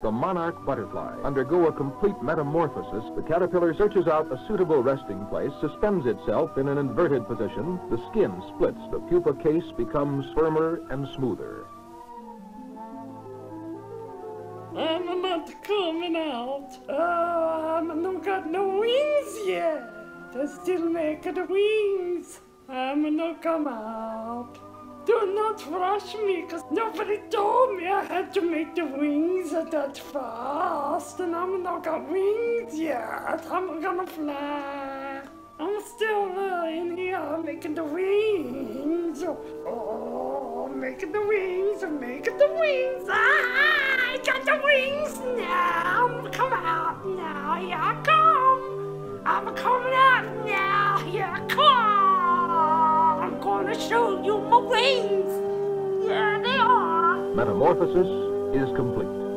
the monarch butterfly. Undergo a complete metamorphosis, the caterpillar searches out a suitable resting place, suspends itself in an inverted position, the skin splits, the pupa case becomes firmer and smoother. I'm not coming out. I'm not got no wings yet. I still making the wings. I'm not come out. Do not rush me, cause nobody told me I had to make the wings that fast, and I'm not got wings yet. I'm gonna fly. I'm still in here making the wings. Oh, making the wings, making the wings. Ah, I got the wings now. Come out now. Here I come. I'm coming out now. Here I come. I'm gonna show you my wings. Yeah, they are. Metamorphosis is complete.